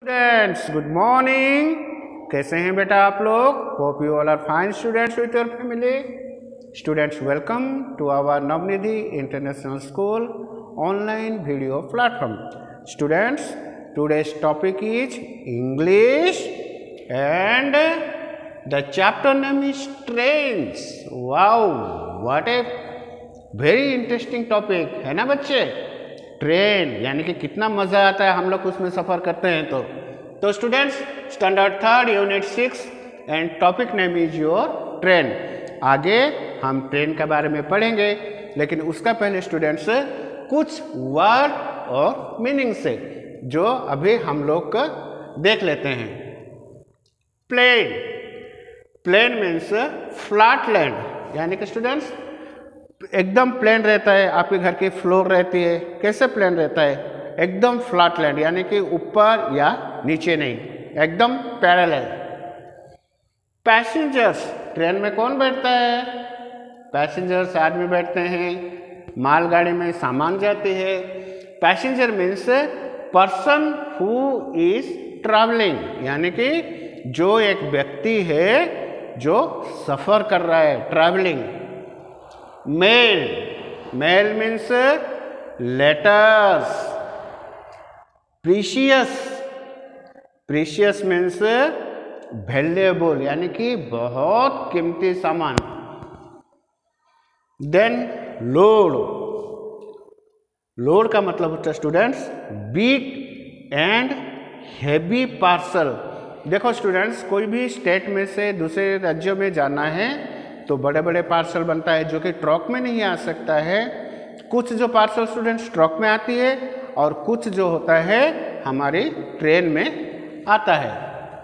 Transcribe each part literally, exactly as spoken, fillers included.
Students good morning. कैसे हैं बेटा आप लोग? Hope you all are fine students with your family. Students welcome to our Navnidhi international school online video platform. Students today's topic is English and the chapter name is trains. Wow, what a very interesting topic है ना बच्चे। Train यानी कि कितना मज़ा आता है हम लोग उसमें सफ़र करते हैं। तो तो students standard third unit six and topic name is your train. आगे हम ट्रेन के बारे में पढ़ेंगे, लेकिन उसका पहले स्टूडेंट्स कुछ वर्ड और मीनिंग से जो अभी हम लोग का देख लेते हैं। Plain, plain means flat land, यानी कि स्टूडेंट्स एकदम प्लेन रहता है। आपके घर की फ्लोर रहती है, कैसे प्लेन रहता है? एकदम फ्लैट लैंड, यानी कि ऊपर या नीचे नहीं, एकदम पैरेलल। पैसेंजर्स, ट्रेन में कौन बैठता है? पैसेंजर्स आदमी बैठते हैं। मालगाड़ी में सामान जाती है। Passenger means person who is travelling, यानी कि जो एक व्यक्ति है जो सफ़र कर रहा है, travelling. Mail, mail means letters. Precious, precious means valuable, यानी कि बहुत कीमती सामान। देन लोड, लोड का मतलब होता है students big and heavy parcel. देखो स्टूडेंट्स, कोई भी स्टेट में से दूसरे राज्यों में जाना है तो बड़े बड़े पार्सल बनता है जो कि ट्रक में नहीं आ सकता है। कुछ जो पार्सल स्टूडेंट्स ट्रक में आती है और कुछ जो होता है हमारी ट्रेन में आता है।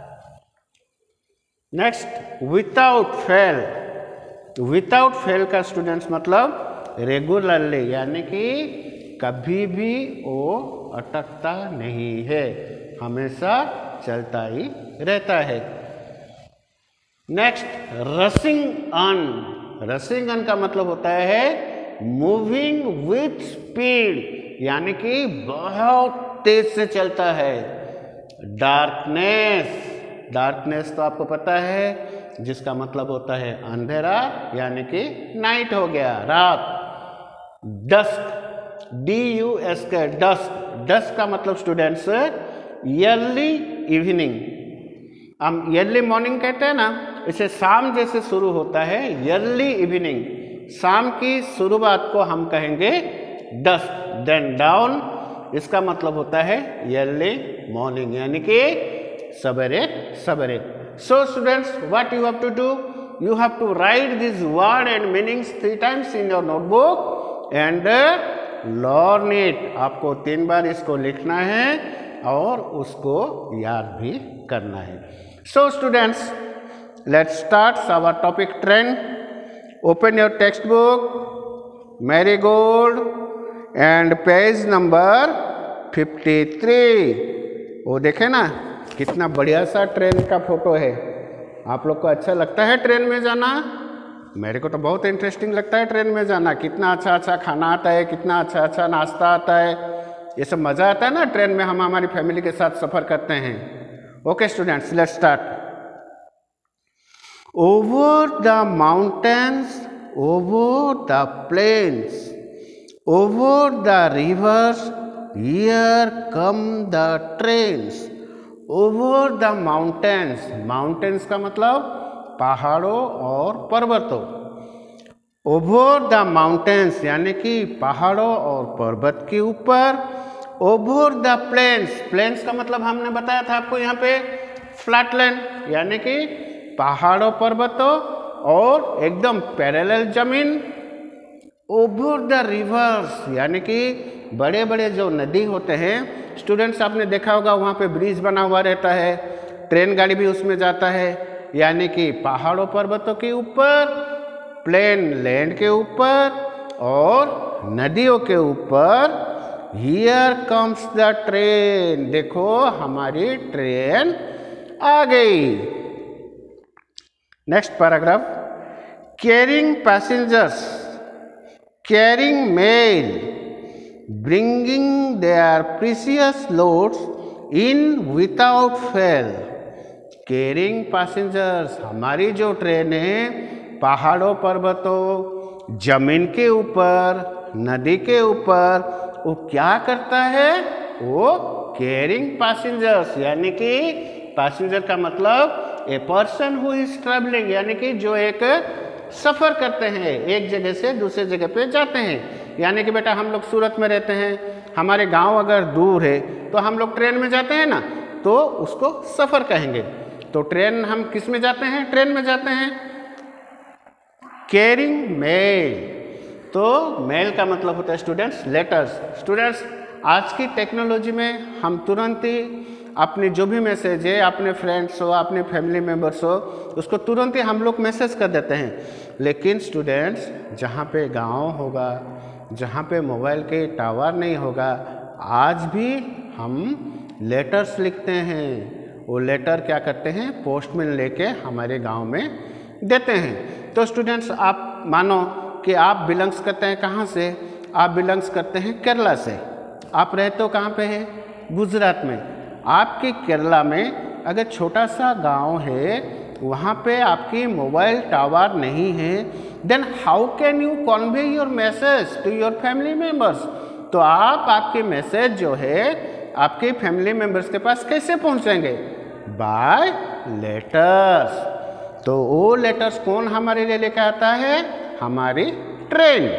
Next, without fail, without fail का स्टूडेंट्स मतलब रेगुलरली, यानी कि कभी भी वो अटकता नहीं है, हमेशा चलता ही रहता है। Next, rushing on, rushing on का मतलब होता है मूविंग विथ स्पीड, यानी कि बहुत तेज से चलता है। डार्कनेस, डार्कनेस तो आपको पता है जिसका मतलब होता है अंधेरा, यानी कि नाइट हो गया, रात। Dusk, D U S K, dusk, dusk का मतलब स्टूडेंट्स अर्ली इवनिंग। हम अर्ली मॉर्निंग कहते हैं ना, इसे शाम जैसे शुरू होता है, अर्ली इवनिंग, शाम की शुरुआत को हम कहेंगे डस्क। देन डाउन, इसका मतलब होता है अर्ली मॉर्निंग, यानी कि सवेरे सवेरे। So students, what you have to do, you have to write this word and meanings three times in your notebook and learn it. आपको तीन बार इसको लिखना है और उसको याद भी करना है। So students, let's start our topic train. open your textbook marigold and page number fifty three. वो देखे ना कितना बढ़िया सा ट्रेन का फोटो है। आप लोग को अच्छा लगता है ट्रेन में जाना? मेरे को तो बहुत इंटरेस्टिंग लगता है ट्रेन में जाना। कितना अच्छा अच्छा खाना आता है, कितना अच्छा अच्छा नाश्ता आता है, ये सब मज़ा आता है ना ट्रेन में। हम हमारी फैमिली के साथ सफ़र करते हैं। Okay students, let's start. Over the mountains, over the plains, over the rivers, here come the trains. Over the mountains, mountains का मतलब पहाड़ों और पर्वतों। Over the mountains यानी कि पहाड़ों और पर्वत के ऊपर। Over the plains, plains का मतलब हमने बताया था आपको यहाँ पे फ्लैटलैंड, यानी कि पहाड़ों पर्वतों और एकदम पैरेलल जमीन। ओवर द रिवर्स, यानी कि बड़े बड़े जो नदी होते हैं स्टूडेंट्स, आपने देखा होगा वहाँ पे ब्रिज बना हुआ रहता है, ट्रेन गाड़ी भी उसमें जाता है, यानी कि पहाड़ों पर्वतों के ऊपर, प्लेन लैंड के ऊपर और नदियों के ऊपर। हियर कम्स द ट्रेन, देखो हमारी ट्रेन आ गई। Next paragraph, carrying passengers, carrying mail, bringing their precious loads in without fail carrying passengers, हमारी जो ट्रेन है पहाड़ों पर्वतों जमीन के ऊपर नदी के ऊपर वो क्या करता है, वो कैरिंग पैसेंजर्स, यानी कि पैसेंजर का मतलब a person who is travelling, यानी कि जो एक सफ़र करते हैं, एक जगह से दूसरे जगह पे जाते हैं। यानी कि बेटा हम लोग सूरत में रहते हैं, हमारे गांव अगर दूर है तो हम लोग ट्रेन में जाते हैं ना, तो उसको सफ़र कहेंगे। तो ट्रेन हम किस में जाते हैं, ट्रेन में जाते हैं। कैरिंग मेल, तो मेल का मतलब होता है स्टूडेंट्स लेटर्स। स्टूडेंट्स आज की टेक्नोलॉजी में हम तुरंत ही अपनी जो भी मैसेज है अपने फ्रेंड्स हो अपने फैमिली मेम्बर्स हो उसको तुरंत ही हम लोग मैसेज कर देते हैं। लेकिन स्टूडेंट्स जहाँ पे गांव होगा, जहाँ पे मोबाइल के टावर नहीं होगा, आज भी हम लेटर्स लिखते हैं। वो लेटर क्या करते हैं, पोस्टमैन लेके हमारे गांव में देते हैं। तो स्टूडेंट्स आप मानो कि आप बिलोंग्स करते हैं कहाँ से, आप बिलोंग्स करते हैं केरला से। आप रहते हो कहाँ पे है, गुजरात में। आपके केरला में अगर छोटा सा गांव है, वहाँ पे आपकी मोबाइल टावर नहीं है, then how can you convey your message to your family members. तो आप आपके मैसेज जो है आपके फैमिली मेम्बर्स के पास कैसे पहुँचेंगे, बाय लेटर्स। तो वो लेटर्स कौन हमारे लिए लेकर आता है, हमारी train.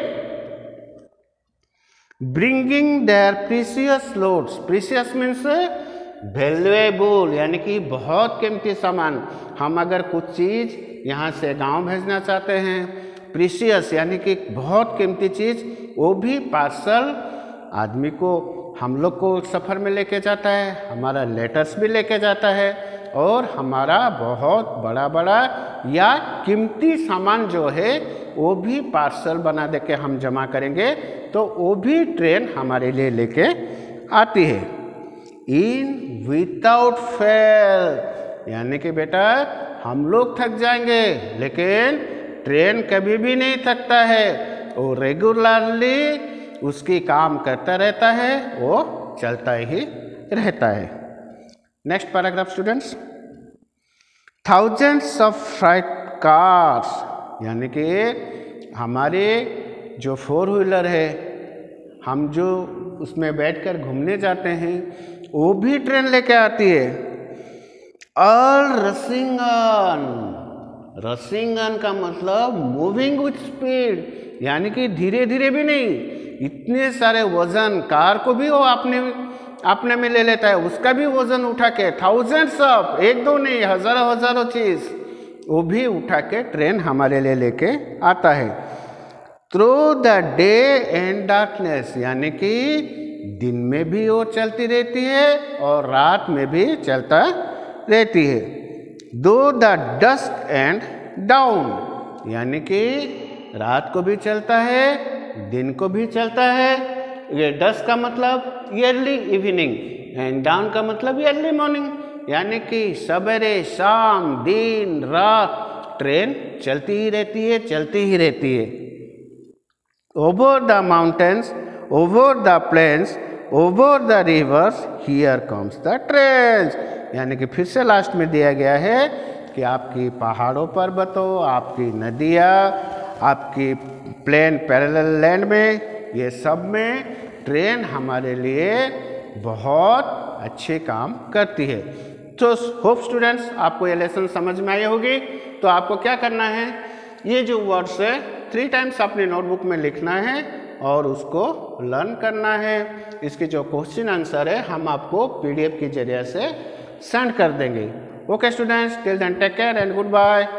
Bringing their precious loads, precious means valuable, यानी कि बहुत कीमती सामान। हम अगर कुछ चीज़ यहाँ से गांव भेजना चाहते हैं, प्रीसियस यानी कि बहुत कीमती चीज़, वो भी पार्सल आदमी को हम लोग को सफ़र में लेके जाता है, हमारा लेटर्स भी लेके जाता है, और हमारा बहुत बड़ा बड़ा या कीमती सामान जो है वो भी पार्सल बना दे के हम जमा करेंगे, तो वो भी ट्रेन हमारे लिए लेके आती है। इन विदाउट फेल, यानी कि बेटा हम लोग थक जाएंगे लेकिन ट्रेन कभी भी नहीं थकता है, वो रेगुलरली उसकी काम करता रहता है, वो चलता ही रहता है। Next paragraph students, thousands of freight cars, यानी कि हमारे जो फोर व्हीलर है, हम जो उसमें बैठकर घूमने जाते हैं, वो भी ट्रेन लेके आती है। All rushing on, rushing on का मतलब मूविंग विथ स्पीड, यानी कि धीरे धीरे भी नहीं, इतने सारे वजन कार को भी वो अपने अपने में ले लेता है, उसका भी वजन उठा के, थाउजेंड्स ऑफ, एक दो नहीं हजारों हजारों चीज वो भी उठा के ट्रेन हमारे लिए लेके आता है। Through the day and darkness, यानी कि दिन में भी वो चलती रहती है और रात में भी चलता रहती है। दो द डस्क एंड डाउन, यानी कि रात को भी चलता है, दिन को भी चलता है। ये डस्क का मतलब ईयरली इवनिंग एंड डाउन का मतलब ईयरली मॉर्निंग, यानी कि सवेरे शाम दिन रात ट्रेन चलती ही रहती है, चलती ही रहती है। Over the mountains, over the plains, over the rivers, here comes the trains, यानी कि फिर से लास्ट में दिया गया है कि आपकी पहाड़ों पर्वतों, आपकी नदियाँ, आपकी प्लेन पैरेलल लैंड में, ये सब में ट्रेन हमारे लिए बहुत अच्छे काम करती है। तो होप स्टूडेंट्स आपको ये लेसन समझ में आई होगी। तो आपको क्या करना है, ये जो वर्ड्स है थ्री टाइम्स अपने नोटबुक में लिखना है और उसको लर्न करना है। इसके जो क्वेश्चन आंसर है हम आपको पीडीएफ के जरिए से सेंड कर देंगे। Okay students, till then take care and good bye.